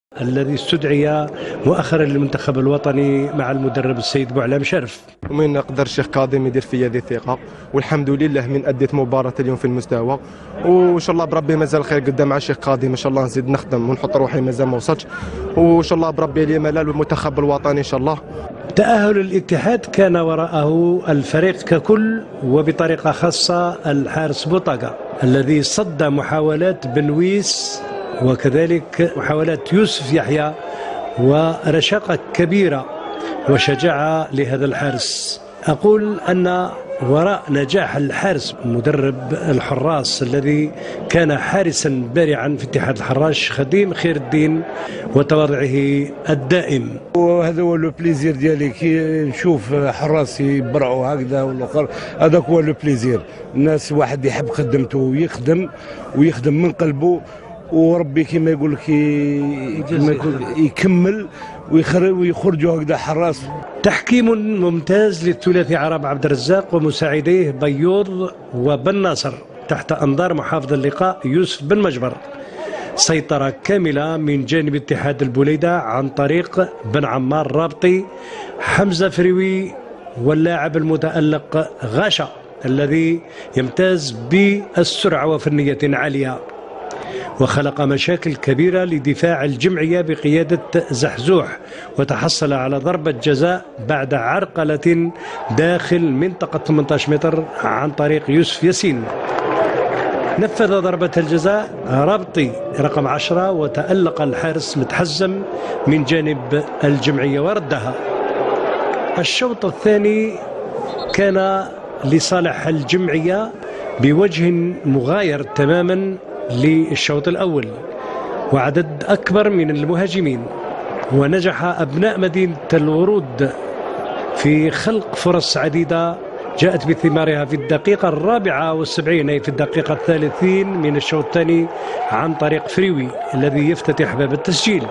الذي استدعي مؤخرا للمنتخب الوطني مع المدرب السيد بوعلام شرف. ومن نقدر الشيخ كاظم يدير في هذه الثقه، والحمد لله من اديت مباراه اليوم في المستوى، وان شاء الله بربي مازال خير قدام مع الشيخ كاظم. ان شاء الله نزيد نخدم ونحط روحي مازال ما وصلتش، وان شاء الله بربي لي ملال المنتخب الوطني ان شاء الله. تأهل الاتحاد كان وراءه الفريق ككل، وبطريقه خاصه الحارس بوطاقه الذي صد محاولات بنويس وكذلك محاولات يوسف يحيى، ورشاقة كبيرة وشجاعة لهذا الحارس. أقول أن وراء نجاح الحارس مدرب الحراس الذي كان حارسا بارعا في اتحاد الحراش خديم خير الدين وتواضعه الدائم. وهذا هو لو بليزير ديالي كي نشوف حراس يبرعوا هكذا والاخر، هذاك هو لو بليزير. الناس واحد يحب خدمته ويخدم من قلبه، وربي كما يقول لك يكمل ويخرجوا هكذا حراس. تحكيم ممتاز للثلاثي عرب عبد الرزاق ومساعديه بيوض وبن ناصر تحت انظار محافظ اللقاء يوسف بن مجبر. سيطرة كاملة من جانب اتحاد البوليدة عن طريق بن عمار رابطي، حمزة فريوي واللاعب المتألق غاشا الذي يمتاز بالسرعة وفنية عالية، وخلق مشاكل كبيرة لدفاع الجمعية بقيادة زحزوح، وتحصل على ضربة جزاء بعد عرقلة داخل منطقة 18 متر عن طريق يوسف ياسين. نفذ ضربة الجزاء رابطي رقم 10، وتألق الحارس متحزم من جانب الجمعية وردها. الشوط الثاني كان لصالح الجمعية بوجه مغاير تماما للشوط الأول، وعدد أكبر من المهاجمين، ونجح أبناء مدينة الورود في خلق فرص عديدة جاءت بثمارها في الدقيقة 74 أي في الدقيقة 30 من الشوط الثاني عن طريق فريوي الذي يفتتح باب التسجيل.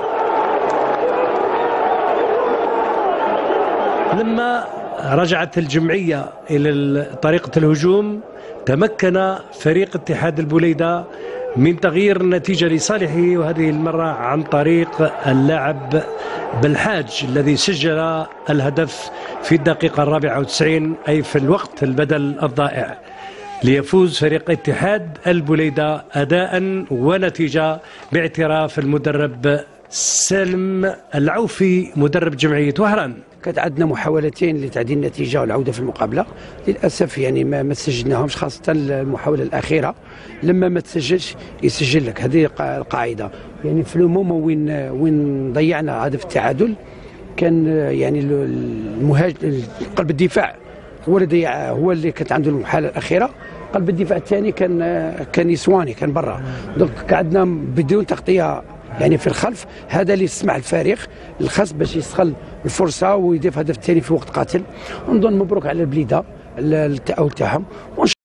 لما رجعت الجمعية إلى طريقة الهجوم، تمكن فريق اتحاد البوليدة من تغيير النتيجة لصالحه، وهذه المرة عن طريق اللاعب بالحاج الذي سجل الهدف في الدقيقة 94 أي في الوقت البدل الضائع، ليفوز فريق اتحاد البوليدة أداء ونتيجة باعتراف المدرب سالم العوفي مدرب جمعية وهران. كانت عندنا محاولتين لتعديل النتيجه والعوده في المقابله، للاسف يعني ما سجلناهمش، خاصه المحاوله الاخيره لما ما تسجلش يسجل لك. هذه القاعده يعني في المومون وين ضيعنا هدف التعادل، كان يعني المهاجم قلب الدفاع هو اللي ضيع، هو اللي كانت عنده المحاوله الاخيره. قلب الدفاع الثاني كان يسواني، كان برا، دونك عندنا بدون تغطيه يعني في الخلف. هذا اللي يسمح الفريق الخاص باش يستغل الفرصه ويضيف هدف الثاني في وقت قاتل. ونظن مبروك على البليده التأهل تاعهم.